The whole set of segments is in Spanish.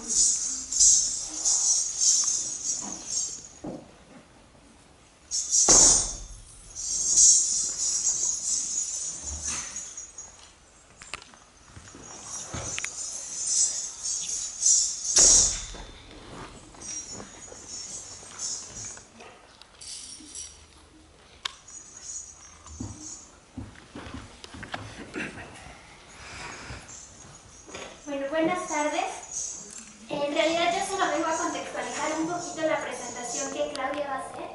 Bueno, buenas tardes. En realidad yo solo vengo a contextualizar un poquito la presentación que Claudia va a hacer.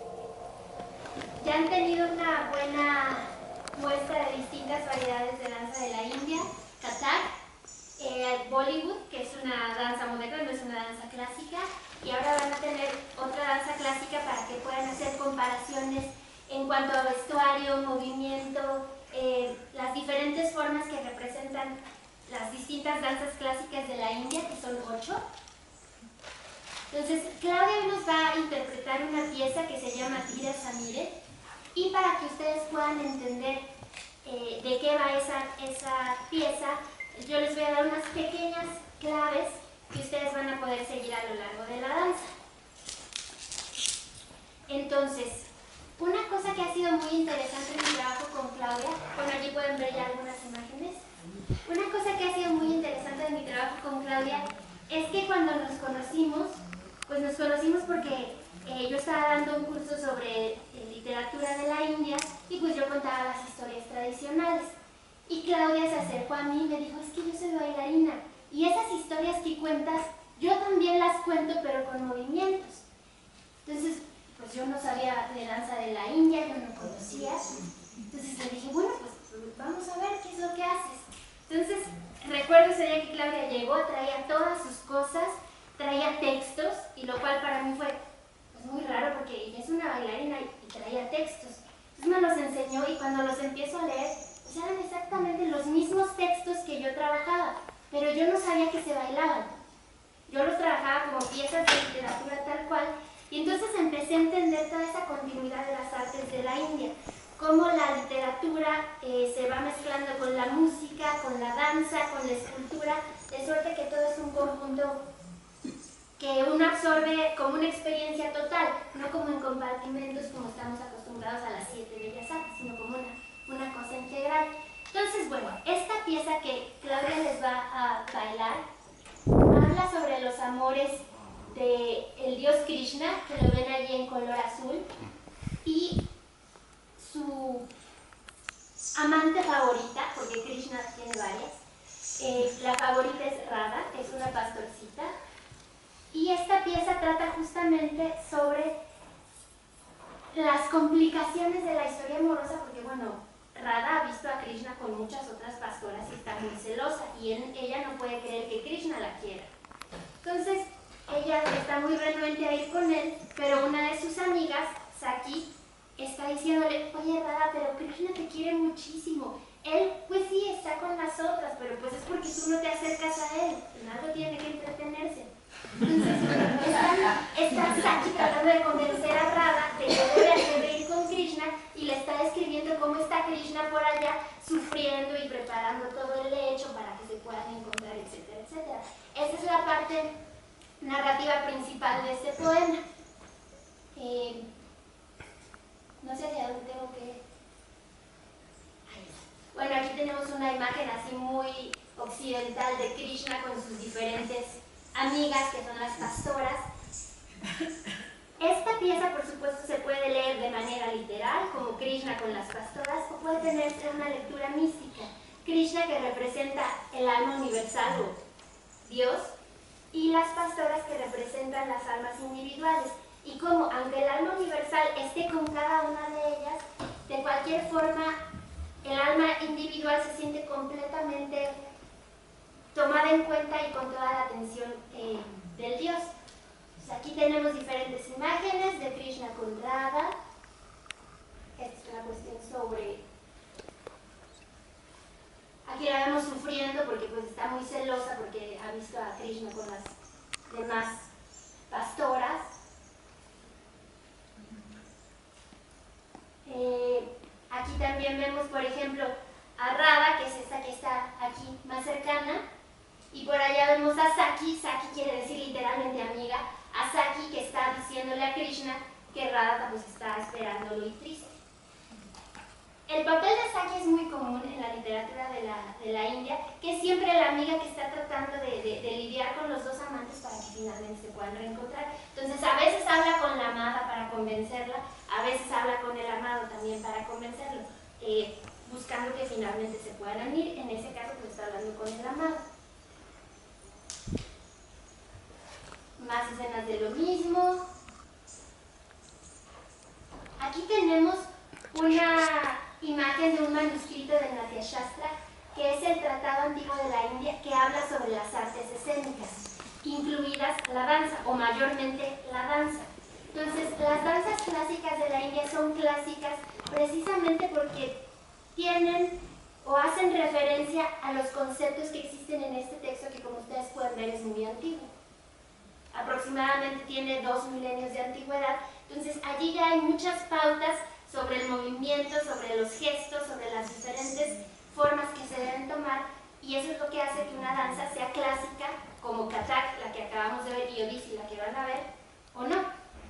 Ya han tenido una buena muestra de distintas variedades de danza de la India, Kathak, Bollywood, que es una danza moderna, no es una danza clásica, y ahora van a tener otra danza clásica para que puedan hacer comparaciones en cuanto a vestuario, movimiento, las diferentes formas que representan las distintas danzas clásicas de la India, que son 8. Entonces, Claudia nos va a interpretar una pieza que se llama Tira Samire, y para que ustedes puedan entender de qué va esa pieza, yo les voy a dar unas pequeñas claves que ustedes van a poder seguir a lo largo de la danza. Entonces, una cosa que ha sido muy interesante en mi trabajo con Claudia, bueno, aquí pueden ver ya algunas imágenes. Una cosa que ha sido muy interesante de mi trabajo con Claudia es que cuando nos conocimos, pues nos conocimos porque yo estaba dando un curso sobre literatura de la India y pues yo contaba las historias tradicionales. Y Claudia se acercó a mí y me dijo, es que yo soy bailarina y esas historias que cuentas, yo también las cuento pero con movimientos. Entonces, pues yo no sabía de danza de la India, yo no conocía. Entonces le dije, bueno, pues vamos a ver qué es lo que haces. Entonces, recuerdo ese día que Claudia llegó, traía todas sus cosas, traía textos, y lo cual para mí fue pues, muy raro porque ella es una bailarina y traía textos. Entonces me los enseñó y cuando los empiezo a leer, pues eran exactamente los mismos textos que yo trabajaba, pero yo no sabía que se bailaban. Yo los trabajaba como piezas de literatura tal cual, y entonces empecé a entender toda esa continuidad de las artes de la India. Cómo la literatura se va mezclando con la música, con la danza, con la escultura, de suerte que todo es un conjunto que uno absorbe como una experiencia total, no como en compartimentos como estamos acostumbrados a las 7 bellas artes, sino como una cosa integral. Entonces, bueno, esta pieza que Claudia les va a bailar habla sobre los amores del dios Krishna, que lo ven allí en color azul, y su amante favorita, porque Krishna tiene varias, la favorita es Radha, que es una pastorcita, y esta pieza trata justamente sobre las complicaciones de la historia amorosa, porque bueno, Radha ha visto a Krishna con muchas otras pastoras y está muy celosa, y ella no puede creer que Krishna la quiera. Entonces, ella está muy renuente a ir con él, pero una de sus amigas, Saki, está diciéndole, oye Radha, pero Krishna te quiere muchísimo. Él, pues sí, está con las otras, pero pues es porque tú no te acercas a él. En algo tiene que entretenerse. Entonces, está Saki tratando de convencer a Radha de que debe ir con Krishna y le está describiendo cómo está Krishna por allá sufriendo y preparando todo el lecho para que se puedan encontrar, etcétera, etcétera. Esa es la parte narrativa principal de este poema. No sé hacia dónde tengo que... Ahí está. Bueno, aquí tenemos una imagen así muy occidental de Krishna con sus diferentes amigas, que son las pastoras. Esta pieza, por supuesto, se puede leer de manera literal, como Krishna con las pastoras, o puede tener una lectura mística. Krishna, que representa el alma universal o Dios, y las pastoras, que representan las almas individuales. Y como, aunque el alma universal esté con cada una de ellas, de cualquier forma, el alma individual se siente completamente tomada en cuenta y con toda la atención del Dios. Pues aquí tenemos diferentes imágenes de Krishna con Radha. Esta es una cuestión sobre... Aquí la vemos sufriendo porque pues está muy celosa porque ha visto a Krishna con las demás pastoras. Aquí también vemos, por ejemplo, a Radha, que es esta que está aquí más cercana, Y por allá vemos a Saki, Saki quiere decir literalmente amiga, a Saki que está diciéndole a Krishna que Radha pues está esperándolo y triste. El papel de Saki es muy común en la literatura de la India, que es siempre la amiga que está tratando de lidiar con los dos amantes para que finalmente se puedan reencontrar. Entonces a veces habla con la amada para convencerla, a veces habla con el amado también para convencerlo, buscando que finalmente se puedan unir. En ese caso pues está hablando con el amado. Más escenas de lo mismo. Aquí tenemos una imagen de un manuscrito de Natya Shastra, que es el tratado antiguo de la India que habla sobre las artes escénicas, incluidas la danza, o mayormente la danza. Entonces, las danzas clásicas de la India son clásicas precisamente porque tienen o hacen referencia a los conceptos que existen en este texto, que como ustedes pueden ver es muy antiguo. Aproximadamente tiene 2 milenios de antigüedad. Entonces, allí ya hay muchas pautas sobre el movimiento, sobre los gestos, sobre las diferentes formas que se deben tomar, y eso es lo que hace que una danza sea clásica, como Kathak, la que acabamos de ver, y Odissi, la que van a ver, o no.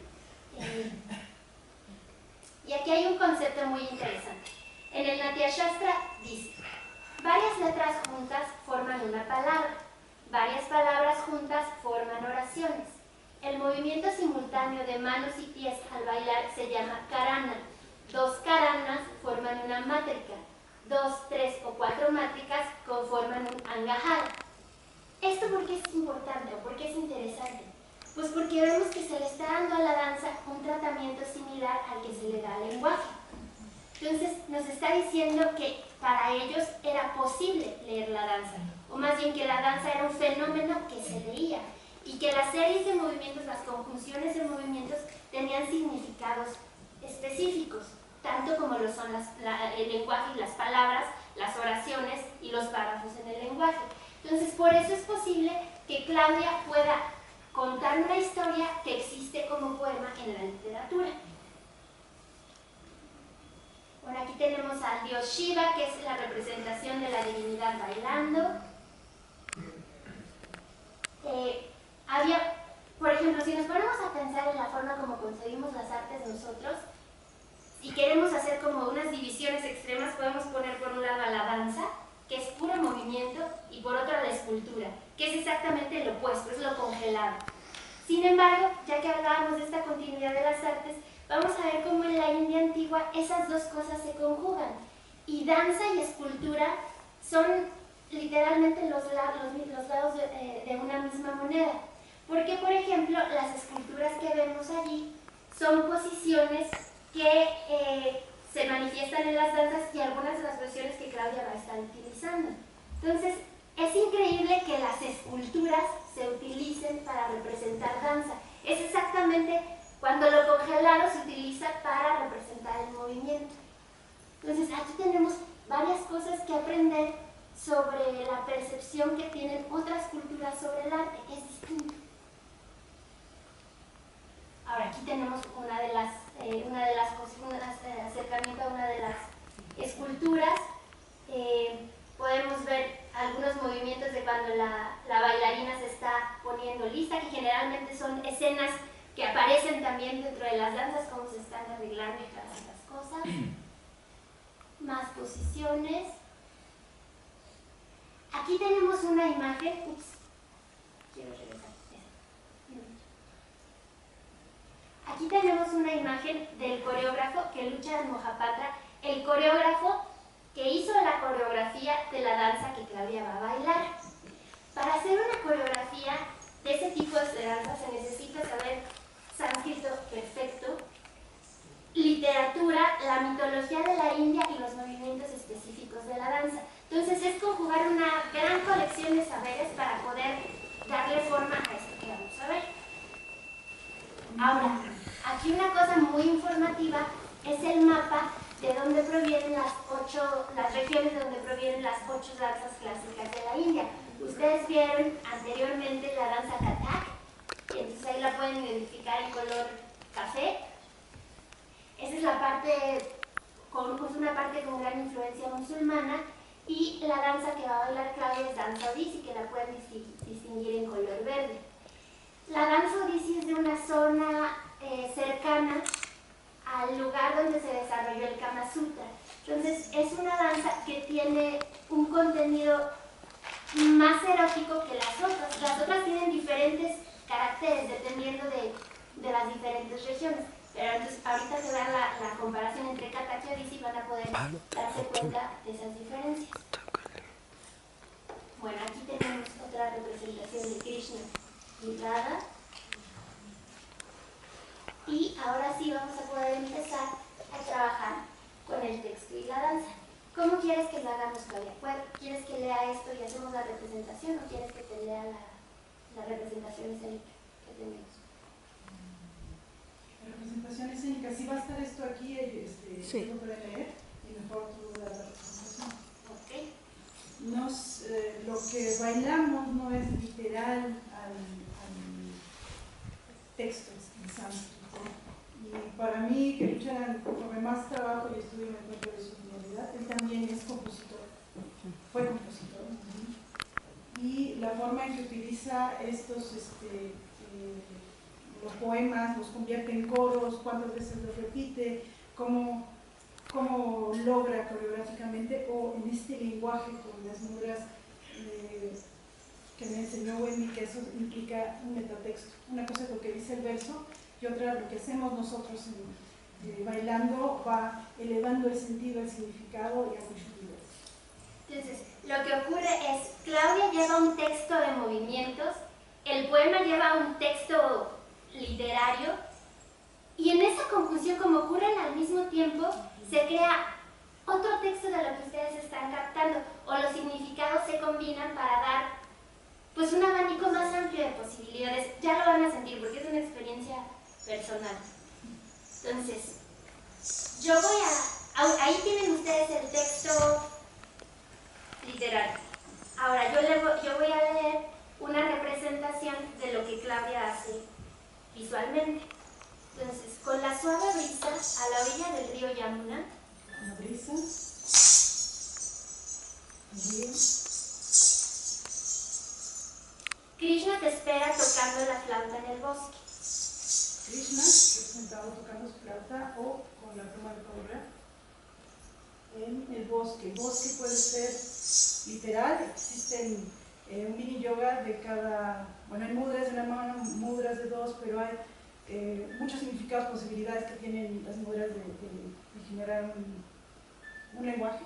Y aquí hay un concepto muy interesante. En el Natya Shastra dice: varias letras juntas forman una palabra, varias palabras juntas forman oraciones. El movimiento simultáneo de manos y pies al bailar se llama karana. 2 karanas forman una mátrica, 2, 3 o 4 mátricas conforman un angahara. ¿Esto por qué es importante o por qué es interesante? Pues porque vemos que se le está dando a la danza un tratamiento similar al que se le da al lenguaje. Entonces nos está diciendo que para ellos era posible leer la danza, o más bien que la danza era un fenómeno que se leía, y que las series de movimientos, las conjunciones de movimientos tenían significados específicos, tanto como lo son el lenguaje y las palabras, las oraciones y los párrafos en el lenguaje. Entonces, por eso es posible que Claudia pueda contar una historia que existe como poema en la literatura. Bueno, aquí tenemos al dios Shiva, que es la representación de la divinidad bailando. Por ejemplo, si nos ponemos a pensar en la forma como concebimos las artes nosotros, y queremos hacer como unas divisiones extremas, podemos poner por un lado a la danza, que es puro movimiento, y por otro a la escultura, que es exactamente lo opuesto, es lo congelado. Sin embargo, ya que hablábamos de esta continuidad de las artes, vamos a ver cómo en la India antigua esas dos cosas se conjugan. Y danza y escultura son literalmente los lados de una misma moneda. Porque, por ejemplo, las esculturas que vemos allí son posiciones que se manifiestan en las danzas, y algunas de las versiones que Claudia va a estar utilizando. Entonces, es increíble que las esculturas se utilicen para representar danza. Es exactamente cuando lo congelado se utiliza para representar el movimiento. Entonces, aquí tenemos varias cosas que aprender sobre la percepción que tienen otras culturas sobre el arte. Es distinto. Ahora, aquí tenemos un acercamiento a una de las esculturas. Podemos ver algunos movimientos de cuando la bailarina se está poniendo lista, que generalmente son escenas que aparecen también dentro de las danzas, cómo se están arreglando y todas estas cosas. Más posiciones. Aquí tenemos una imagen. Ups, quiero regresar. Aquí tenemos una imagen del coreógrafo Kelucha Mohapatra, el coreógrafo que hizo la coreografía de la danza que Claudia va a bailar. Para hacer una coreografía de ese tipo de danza se necesita saber sánscrito perfecto, literatura, la mitología de la India y los movimientos específicos de la danza. Entonces es conjugar una gran colección de saberes para poder darle forma a esto que vamos a ver. Ahora, aquí una cosa muy informativa es el mapa de donde provienen las regiones de donde provienen las 8 danzas clásicas de la India. Ustedes vieron anteriormente la danza Kathak, y entonces ahí la pueden identificar en color café. Esa es la parte, es una parte con gran influencia musulmana, Y la danza que va a bailar Claudia es danza Odissi, que la pueden distinguir en color verde. La danza Odissi es de una zona cercana al lugar donde se desarrolló el Kama Sutra. Entonces es una danza que tiene un contenido más erótico que las otras. Las otras tienen diferentes caracteres dependiendo de las diferentes regiones. Pero entonces ahorita que vean la comparación entre Kathak y Odissi van a poder darse cuenta de esas diferencias. Bueno, aquí tenemos otra representación de Krishna y Radha. Y ahora sí vamos a poder empezar a trabajar con el texto y la danza. ¿Cómo quieres que lo hagamos, Claudia? ¿Quieres que lea esto y hacemos la representación o quieres que te lea la representación escénica que tenemos? La representación escénica, si va a estar esto aquí, sí. Yo lo puedo leer y mejor tú la representación. Ok. Lo que bailamos no es literal al texto en sánscrito. Y para mí, que Lucharan, conforme más trabajo y estudio me encuentro de su genialidad, él también es compositor, fue compositor. Y la forma en que utiliza estos los poemas, los convierte en coros, cuántas veces los repite, cómo logra coreográficamente, o en este lenguaje con las mudras que me enseñó Wendy, que eso implica un metatexto. Una cosa es lo que dice el verso y otra lo que hacemos nosotros bailando, va elevando el sentido, el significado y a muchos niveles. Entonces, lo que ocurre es, Claudia lleva un texto de movimientos, el poema lleva un texto literario, y en esa conjunción, como ocurren al mismo tiempo, se crea otro texto de lo que ustedes están captando, o los significados se combinan para dar pues un abanico más amplio de posibilidades. Ya lo van a sentir porque es una experiencia personal. Entonces, yo voy ahí tienen ustedes el texto literario. Ahora, yo voy a leer una representación de lo que Claudia hace visualmente. Entonces, con la suave brisa a la orilla del río Yamuna. Con la brisa, el río. Krishna te espera tocando la flauta en el bosque. Krishna, representado tocando su flauta o con la pluma de correa en el bosque. El bosque puede ser literal, existen un mini yoga de cada, bueno, hay mudras de una mano, mudras de dos, pero hay muchos significados, posibilidades que tienen las mudras de generar un lenguaje.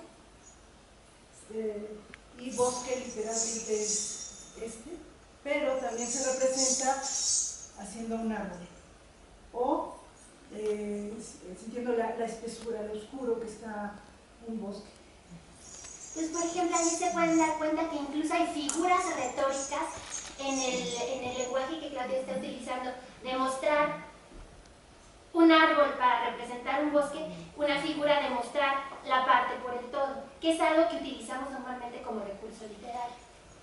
Y bosque literalmente es pero también se representa haciendo un árbol o sintiendo la espesura, lo oscuro que está un bosque. Entonces, por ejemplo, ahí se pueden dar cuenta que incluso hay figuras retóricas en el lenguaje que Claudia está utilizando, de mostrar un árbol para representar un bosque, una figura de mostrar la parte por el todo, que es algo que utilizamos normalmente como recurso literario.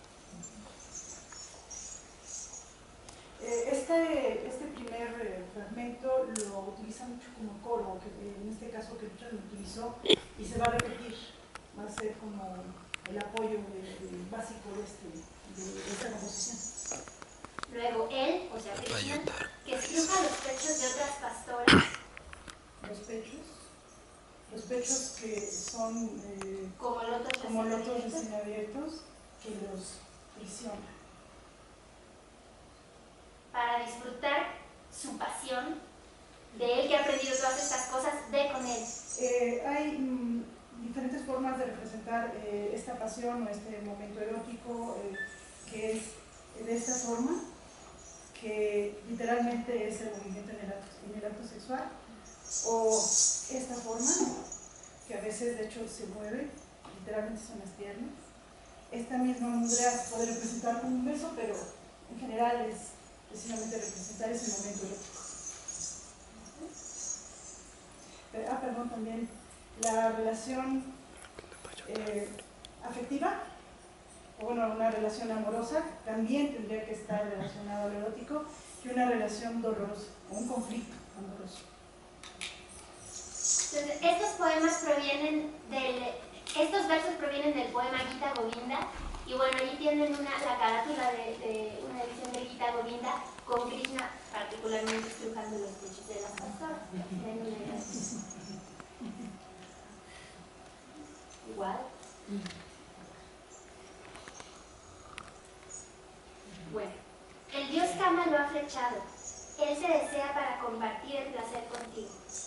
Este primer fragmento lo utiliza mucho como coro, que en este caso que Richard lo utilizó, y se va a repetir, va a ser como el apoyo básico de esta composición. Luego él, o sea, Krishna, que estruja los pechos de otras pastoras. Los pechos que son como lotos recién abiertos, que los presiona. Para disfrutar su pasión, de él que ha aprendido todas estas cosas, ve con él. Hay diferentes formas de representar esta pasión o este momento erótico, que es de esta forma, que literalmente es el movimiento en el acto sexual, o esta forma, que a veces de hecho se mueve, literalmente son las piernas. Esta misma mudra puede representar como un beso, pero en general es precisamente representar ese momento erótico. Perdón, también la relación afectiva, o bueno, una relación amorosa, también tendría que estar relacionada al erótico, que una relación dolorosa, o un conflicto amoroso. Entonces, estos poemas provienen Estos versos provienen del poema Gita Govinda, y bueno, allí tienen la carátula de una edición de Gita Govinda con Krishna particularmente estrujando los pechos de las pastoras. Igual. Bueno, el dios Kama lo ha flechado. Él se desea para compartir el placer contigo.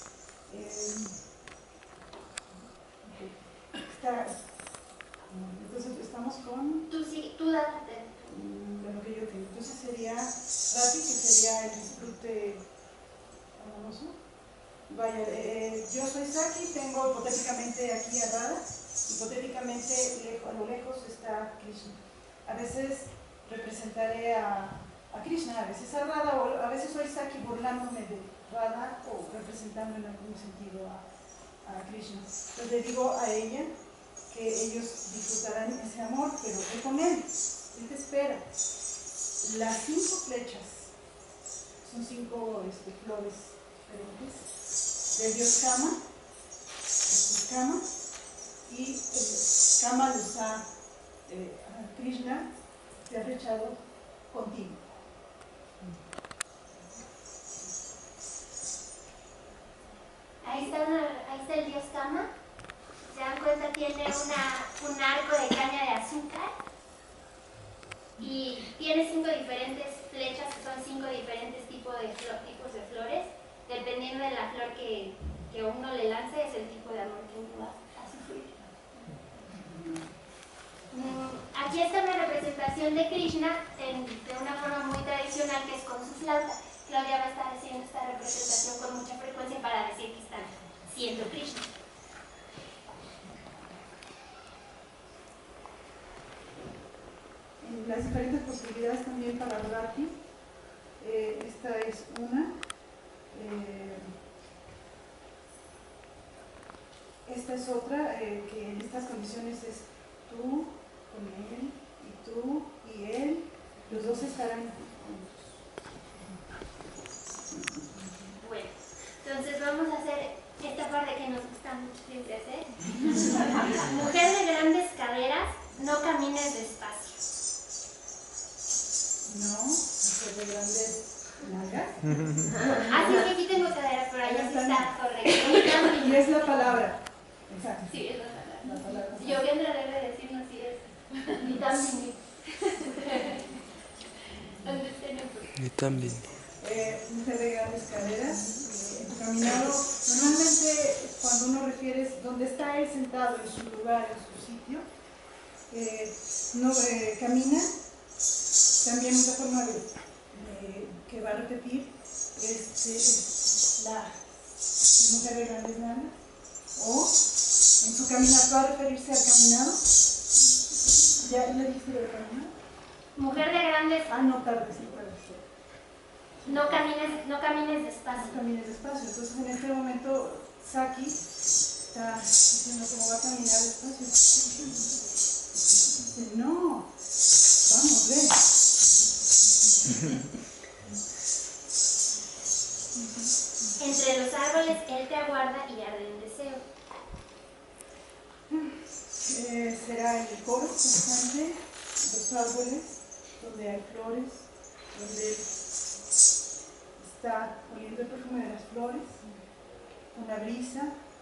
Entonces estamos con... Tú sí, tú date. De lo que yo tengo. Entonces sería Rati, que sería el disfrute amoroso. Vaya, yo soy Saki, tengo hipotéticamente aquí a Radha, hipotéticamente a lo lejos está Krishna. A veces representaré a Krishna, a veces a Radha, o a veces soy Saki burlándome de Radha o representando en algún sentido a Krishna. Entonces le digo a ella que ellos disfrutarán ese amor, pero ve con él te espera. Las 5 flechas son 5 flores diferentes del dios Kama, Kama, y Kama los ha, Krishna te ha flechado contigo. Ahí está el dios Kama. ¿Se dan cuenta? Tiene un arco de caña de azúcar y tiene 5 diferentes flechas, que son 5 diferentes tipos de flores. Dependiendo de la flor que uno le lance, es el tipo de amor que uno va a sufrir. Aquí está una representación de Krishna de una forma muy tradicional, que es con su flauta. Claudia va a estar haciendo esta representación con mucha frecuencia para decir que están siendo Krishna. Las diferentes posibilidades también para Rati. Esta es una. Esta es otra, que en estas condiciones es tú con él, y tú y él, los dos estarán juntos. Bueno, entonces vamos a hacer esta parte que nos gusta mucho siempre hacer. Mujer de grandes caderas, no camines despacio. No, mujer de grandes nalgas. Ah, sí, aquí tengo caderas, pero allá sí está correcto. Y es la palabra. Exacto. Sí, es la palabra. Yo bien debe decirnos si es ni también. ¿Dónde tenemos? Ni también. Mujer de grandes caderas, en tu caminado, normalmente cuando uno refiere donde está él sentado en su lugar, en su sitio, camina. También otra forma que va a repetir es la mujer de grandes nalgas, o en su caminado va a referirse al caminado. ¿Ya le dijiste lo de caminado? Mujer de grandes. Ah, no tardes, no tardes. No camines despacio. No camines despacio. Entonces en este momento Saki está diciendo cómo va a caminar despacio. Dice, no, vamos, ve. Entre los árboles él te aguarda y arde en deseo. Será el coro constante, los árboles, donde hay flores, donde está oliendo el perfume de las flores, una brisa,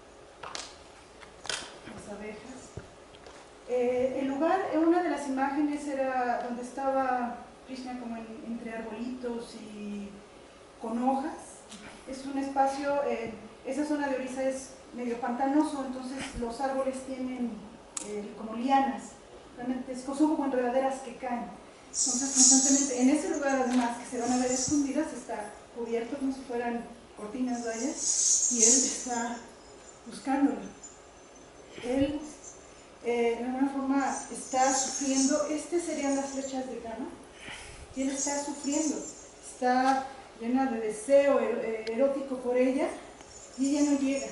las abejas. El lugar, una de las imágenes era donde estaba Krishna como entre arbolitos y con hojas. Es un espacio, esa zona de Orissa es medio pantanoso, entonces los árboles tienen como lianas, realmente son como enredaderas que caen. Entonces constantemente, en ese lugar además que se van a ver escondidas, está cubierto como si fueran cortinas, vallas, y él está buscándolo. Él de alguna forma está sufriendo. Serían las flechas de Kama, y él está sufriendo, está llena de deseo erótico por ella, y ella no llega.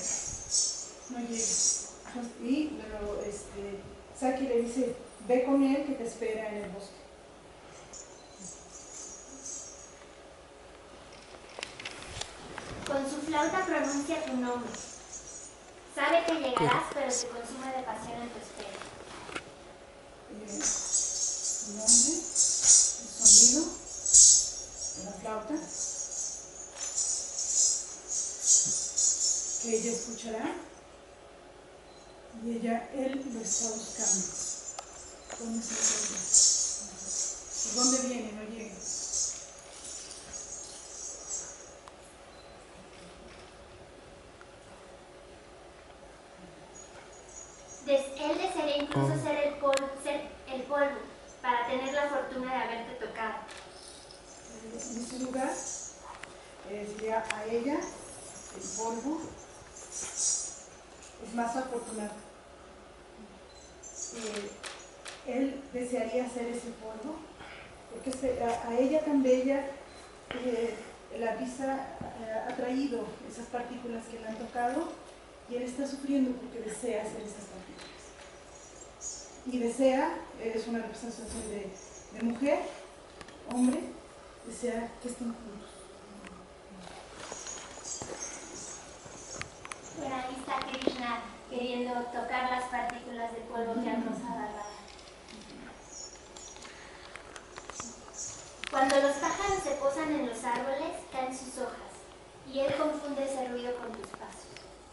Y luego Saki le dice, ve con él que te espera en el bosque. Con su flauta pronuncia tu nombre. Sabe que llegarás, pero se consume de pasión en tu espera. El nombre, el sonido de la flauta, que ella escuchará y él lo está buscando. ¿Dónde se encuentra? ¿Por dónde viene? No llega. Él desearía incluso ser el polvo para tener la fortuna de haberte tocado. En ese lugar sería a ella, el polvo, es más afortunado. Él desearía ser ese polvo, porque a ella tan bella, la brisa ha traído esas partículas que le han tocado y él está sufriendo porque desea ser esas partículas. Y desea, es una representación de mujer, hombre, desea que estén juntos. Bueno, ahí está Krishna queriendo tocar las partículas de polvo que han rozado a Radha. Cuando los pájaros se posan en los árboles, caen sus hojas, y él confunde ese ruido con tus pasos.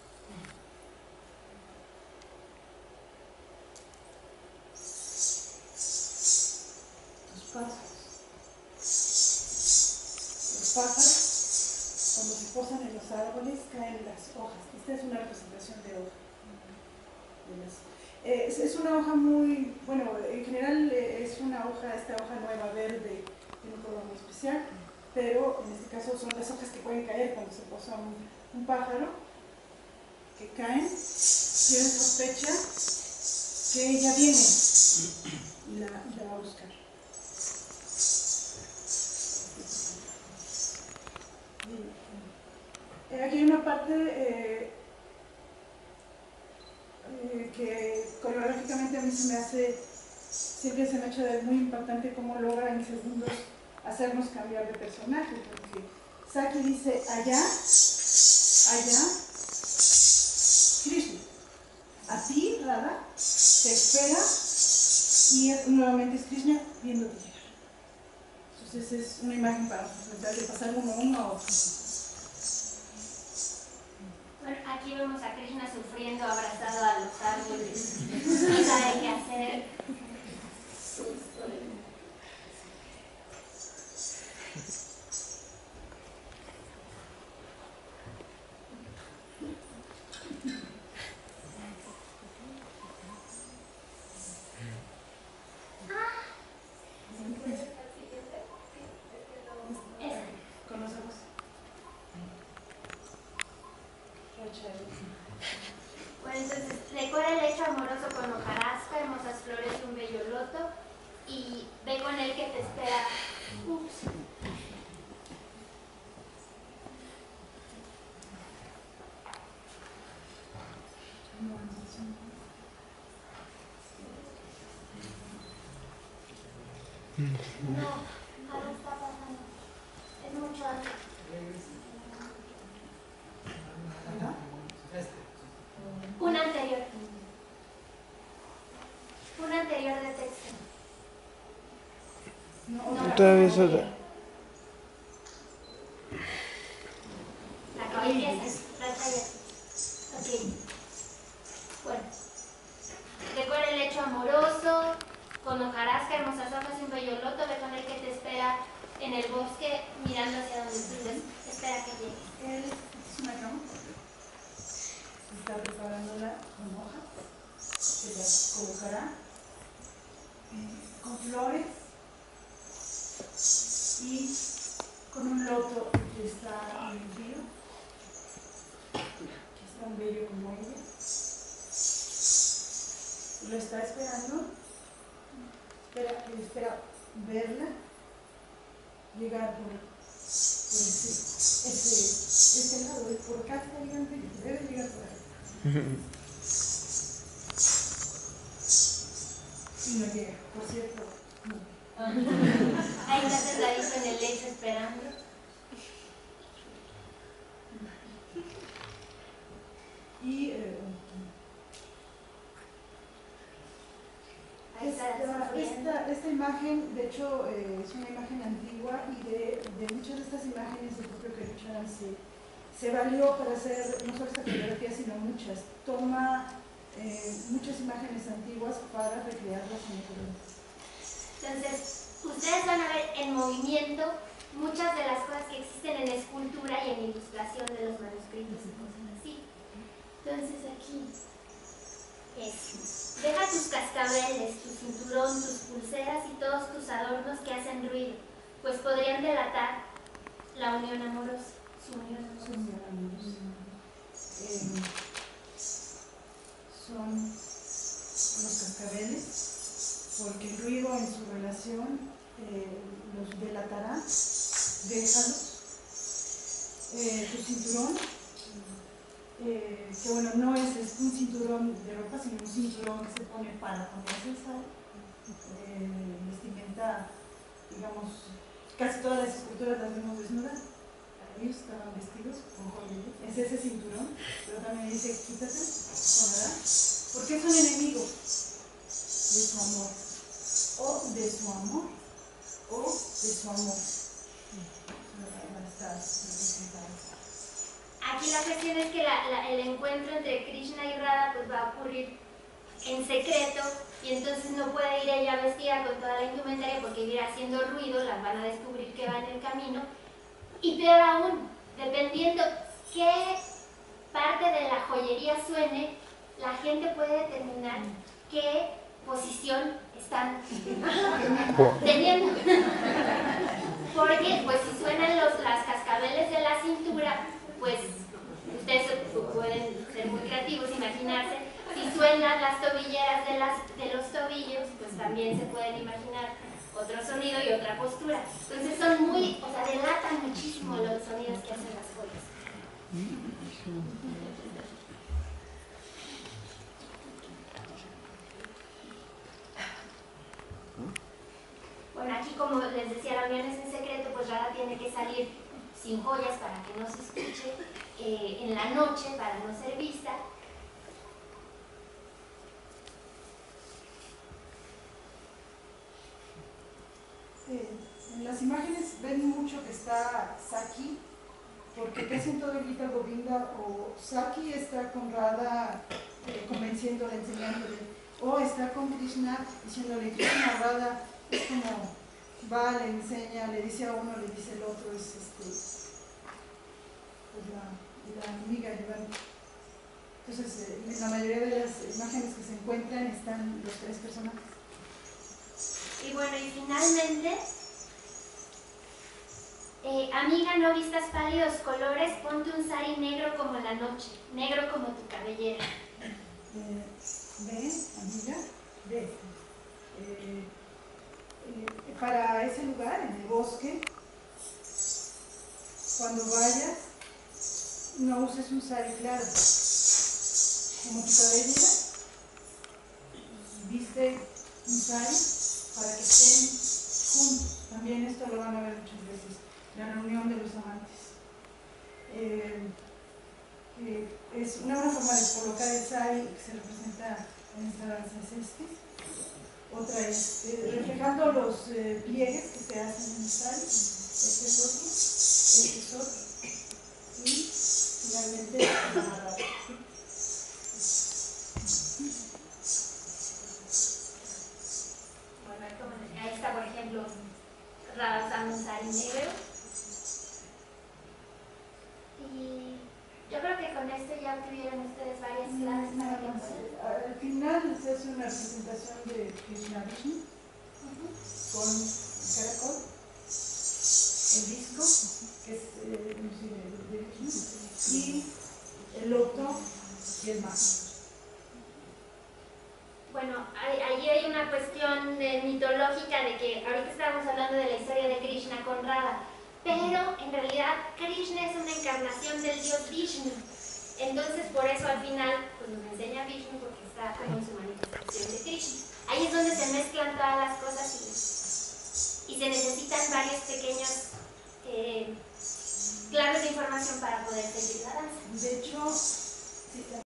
Tus pasos. Los pájaros, cuando se posan en los árboles, caen las hojas. Esta es una representación de hoja. Es una hoja muy, bueno, en general es una hoja, esta hoja nueva verde, tiene un color muy especial, pero en este caso son las hojas que pueden caer cuando se posa un pájaro, que caen, y él sospecha que ella viene y la va a buscar. Aquí hay una parte que coreográficamente a mí siempre se me ha hecho muy impactante cómo logra en segundos hacernos cambiar de personaje, porque Saki dice allá, Krishna, a ti, Radha, te espera y nuevamente es Krishna viéndote llegar. Entonces es una imagen para nosotros, de pasar uno a uno a otro. Bueno, aquí vemos a Krishna sufriendo abrazado a los árboles. No sabe qué hacer. Con los ojos. Bueno, entonces recuerda el hecho amoroso con hojarasca, hermosas flores y un bello loto, y ve con él que te espera. Ups. No, algo está pasando. Es mucho antes. Un anterior. Un anterior de texto. No, Todavía eso. la caballeza, la talla. Ok. Bueno. Recuerda el hecho amoroso, con hojarasca, hermosas hojas y un bello loto, ve con el que te espera en el bosque, mirando hacia donde tú espera que llegues. Él es una cama. Está preparándola con hojas, se la colocará con flores y con un loto que está en el río, que es tan bello como ella. Lo está esperando, espera verla llegar por este lado, por acá está llegando, debe llegar por ahí. Y no llega, por cierto. No. Ahí está sentadito en el lecho esperando. Y imagen, de hecho, es una imagen antigua y de muchas de estas imágenes el propio Kerucharan se valió para hacer no solo esta fotografía, sino muchas. Toma muchas imágenes antiguas para recrearlas en el presente. Entonces, ustedes van a ver en movimiento muchas de las cosas que existen en escultura y en ilustración de los manuscritos y cosas así. Entonces aquí es, deja tus cascabeles, tu cinturón, tus pulseras y todos tus adornos que hacen ruido, pues podrían delatar la unión amorosa, su unión amorosa. Son los cascabeles, porque el ruido en su relación los delatará. Déjalos. Tu cinturón, que bueno, no es un cinturón de ropa, sino un cinturón que se pone para ponerse el sal. Vestimenta, digamos, casi todas las esculturas las vemos desnudas. Ellos estaban vestidos con joyería. Es ese cinturón, pero también dice quítate, ¿verdad? Porque es un enemigo de su amor, o de su amor, o de su amor. Aquí la cuestión es que el encuentro entre Krishna y Radha pues va a ocurrir en secreto y entonces no puede ir ella vestida con toda la indumentaria porque irá haciendo ruido, las van a descubrir que va en el camino. Y peor aún, dependiendo qué parte de la joyería suene, la gente puede determinar qué posición están teniendo. Porque pues si suenan las cascabeles de la cintura, pues ustedes pueden ser muy creativos, imaginarse. Si suenan las tobilleras de los tobillos, pues también se pueden imaginar otro sonido y otra postura. Entonces son muy, o sea, delatan muchísimo los sonidos que hacen las joyas. Bueno, aquí como les decía, la unión es en secreto, pues Radha tiene que salir sin joyas para que no se escuche, en la noche para no ser vista. En las imágenes ven mucho que está Saki, porque casi en todo el Gita Govinda o Saki está con Radha convenciéndole, enseñándole, o está con Krishna diciéndole, Krishna, Radha, es como va, le enseña, le dice a uno, le dice al otro, es pues la amiga llevando. Entonces, en la mayoría de las imágenes que se encuentran están los tres personajes. Y bueno, y finalmente, amiga, no vistas pálidos colores, ponte un sari negro como la noche, negro como tu cabellera. Ve, amiga, ve. Para ese lugar, en el bosque, cuando vayas, no uses un sari claro, como tu cabellera, viste un sari para que estén juntos. También esto lo van a ver muchas veces, la reunión de los amantes. Es una buena forma de colocar el sari que se representa en esta danza es otra es reflejando los pliegues que se hacen en el sari. Este es otro, y finalmente amarrado. Bueno, ahí está, por ejemplo, Radha usando un sari negro. Y yo creo que con esto ya tuvieron ustedes varias claves para que puedan. Al final se hace una presentación de Krishna Vishnu con el caracol, el disco, que es de Vishnu, y el loto y el mago. Bueno, allí hay una cuestión mitológica de que ahorita estábamos hablando de la historia de Krishna con Radha, pero en realidad Krishna es una encarnación del dios Vishnu. Entonces por eso al final pues nos enseña Vishnu porque está como en su manifestación de Krishna. Ahí es donde se mezclan todas las cosas y se necesitan varios pequeños claves de información para poder seguir la danza. De hecho, sí,